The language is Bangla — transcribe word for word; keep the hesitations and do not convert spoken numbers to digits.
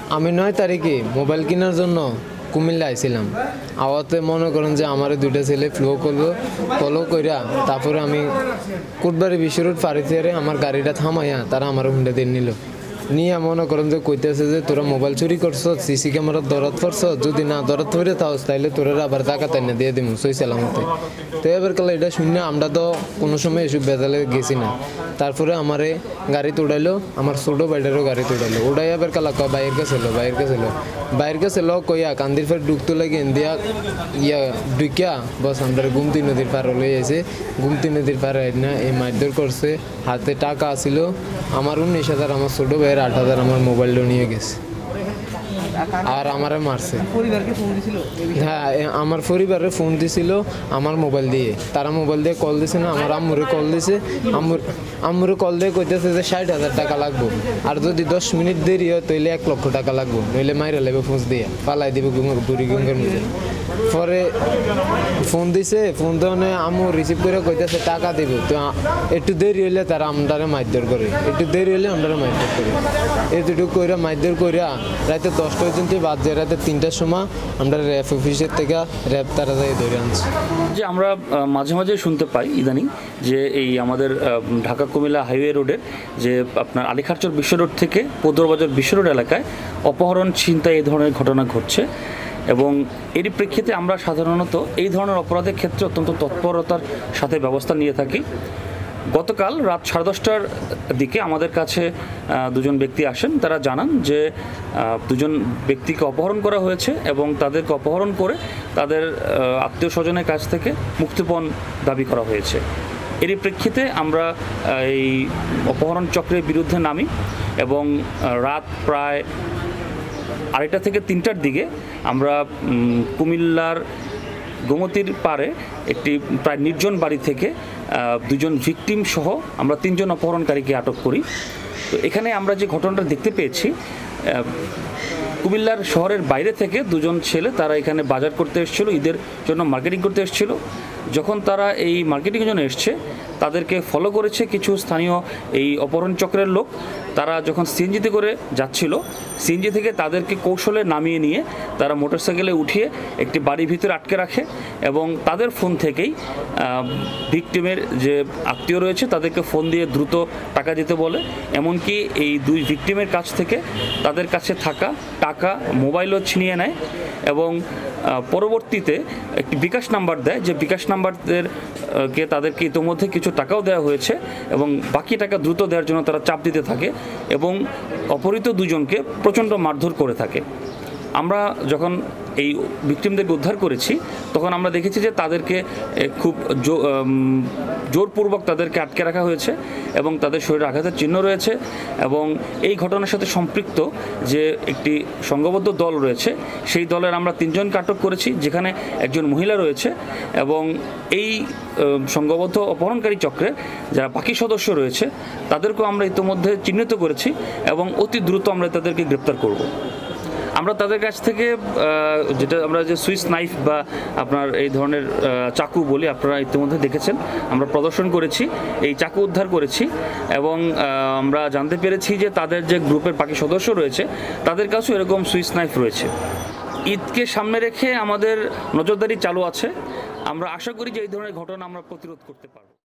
আমি নয় তারিখে মোবাইল কেনার জন্য কুমিল্লা আইছিলাম। আওয়াতে মনে করেন যে আমার দুইটা ছেলে ফ্লো করলো, ফলো কইরা তারপরে আমি কোটবাড়ি বিশ্ব রোড ফারিতে আমার গাড়িটা থামাইয়া তারা আমার হুন্ডা দিয়ে নিল। নিয়ে মনে করেন যে কইতেছে যে তোরা মোবাইল চুরি করছ, সিসি ক্যামেরার দরদ পড়ছ, যদি না দরদ পড়ে তাও তাইলে তোরা আবার টাকা তাই না দিয়ে দিব সই সালামতে। তো এবার কালে এটা শুনে আমরা তো কোনো সময় এসব বেজালে গেছি না। তারপরে আমারে গাড়ি উড়াইলো, আমার ছোটো বাইডারও গাড়ি উড়াইলো। উড়াই এবার কালা ক বাইরের কাছে এলো বাইরের কাছে এলো বাইরের কাছে এলো কইয়া কান্দির ফের ডুকতে লাগে দিয়া ইয়া ডুকিয়া বস আমরা গুমতি নদীর পার হলে এসে গুমতি নদীর পার না এই মারধর করছে। হাতে টাকা আসিল আমার উনিশ হাজার, আমার ছোটো ভাইয়ের আট হাজার আমার মোবাইলটা নিয়ে গেছে আর আমারে মারছে। হ্যাঁ, আমার পরিবারে ফোন দিছিল আমার মোবাইল দিয়ে, তারা মোবাইল দিয়ে কল দিছে না, আমার আম্মুরে কল দিছে। আম্মুর আম্মুরে কল দিয়ে কইতেছে যে ষাট হাজার টাকা লাগবো, আর যদি দশ মিনিট দেরি হয় তাহলে এক লক্ষ টাকা লাগবো, নইলে মাইরা লাগবে ফোঁস দিয়ে পালাই দিবে বুড়ি গঙ্গের মধ্যে। পরে ফোন দিছে, ফোন দেওয়ানে আম্মু রিসিভ করে কইতেছে টাকা দিব। তো একটু দেরি হইলে তারা আমদারে মারধর করে, একটু দেরি হইলে আমদারে মারধর করে। এতটুকু কইরা মারধর কইরা রাতে দশটা পর্যন্ত বাদ যায়, রাতে তিনটার সময় আমরা র্যাব অফিসের থেকে র্যাব তারা যাই ধরে আনছি। যে আমরা মাঝে মাঝে শুনতে পাই ইদানিং যে এই আমাদের ঢাকা কুমিল্লা হাইওয়ে রোডের যে আপনার আলিখারচর বিশ্ব রোড থেকে পদ্মবাজার বিশ্ব রোড এলাকায় অপহরণ, ছিনতাই এই ধরনের ঘটনা ঘটছে, এবং এরই প্রেক্ষিতে আমরা সাধারণত এই ধরনের অপরাধের ক্ষেত্রে অত্যন্ত তৎপরতার সাথে ব্যবস্থা নিয়ে থাকি। গতকাল রাত সাড়ে দশটার দিকে আমাদের কাছে দুজন ব্যক্তি আসেন, তারা জানান যে দুজন ব্যক্তিকে অপহরণ করা হয়েছে এবং তাদেরকে অপহরণ করে তাদের আত্মীয় স্বজনের কাছ থেকে মুক্তিপণ দাবি করা হয়েছে। এরই প্রেক্ষিতে আমরা এই অপহরণ চক্রের বিরুদ্ধে নামি এবং রাত প্রায় আড়াইটা থেকে তিনটার দিকে আমরা কুমিল্লার গোমতীর পারে একটি প্রায় নির্জন বাড়ি থেকে দুজন ভিকটিম সহ আমরা তিনজন অপহরণকারীকে আটক করি। তো এখানে আমরা যে ঘটনাটা দেখতে পেয়েছি, কুমিল্লার শহরের বাইরে থেকে দুজন ছেলে তারা এখানে বাজার করতে এসেছিলো, ঈদের জন্য মার্কেটিং করতে এসেছিল। যখন তারা এই মার্কেটিংয়ের জন্য এসছে তাদেরকে ফলো করেছে কিছু স্থানীয় এই অপহরণ চক্রের লোক। তারা যখন সিএনজিতে করে যাচ্ছিল, সিএনজি থেকে তাদেরকে কৌশলে নামিয়ে নিয়ে তারা মোটরসাইকেলে উঠিয়ে একটি বাড়ির ভিতরে আটকে রাখে এবং তাদের ফোন থেকেই ভিকটিমের যে আত্মীয় রয়েছে তাদেরকে ফোন দিয়ে দ্রুত টাকা দিতে বলে। এমনকি এই দুই ভিকটিমের কাছ থেকে তাদের কাছে থাকা টাকা, মোবাইলও ছিনিয়ে নেয় এবং পরবর্তীতে একটি বিকাশ নাম্বার দেয়, যে বিকাশ নাম্বারদের কে তাদেরকে ইতোমধ্যে কিছু টাকাও দেওয়া হয়েছে এবং বাকি টাকা দ্রুত দেওয়ার জন্য তারা চাপ দিতে থাকে এবং অপহৃত দুজনকে প্রচণ্ড মারধর করে থাকে। আমরা যখন এই ভিকটিমদেরকে উদ্ধার করেছি তখন আমরা দেখেছি যে তাদেরকে খুব জোরপূর্বক তাদেরকে আটকে রাখা হয়েছে এবং তাদের শরীরে আঘাতের চিহ্ন রয়েছে এবং এই ঘটনার সাথে সম্পৃক্ত যে একটি সংঘবদ্ধ দল রয়েছে সেই দলের আমরা তিনজনকে আটক করেছি, যেখানে একজন মহিলা রয়েছে এবং এই সংঘবদ্ধ অপহরণকারী চক্রে যারা বাকি সদস্য রয়েছে তাদেরকেও আমরা ইতিমধ্যে চিহ্নিত করেছি এবং অতি দ্রুত আমরা তাদেরকে গ্রেপ্তার করব। আমরা তাদের কাছ থেকে যেটা আমরা যে সুইস নাইফ বা আপনার এই ধরনের চাকু বলি, আপনারা ইতিমধ্যে দেখেছেন, আমরা প্রদর্শন করেছি, এই চাকু উদ্ধার করেছি এবং আমরা জানতে পেরেছি যে তাদের যে গ্রুপের বাকি সদস্য রয়েছে তাদের কাছেও এরকম সুইস নাইফ রয়েছে। ঈদকে সামনে রেখে আমাদের নজরদারি চালু আছে। আমরা আশা করি যে এই ধরনের ঘটনা আমরা প্রতিরোধ করতে পারব।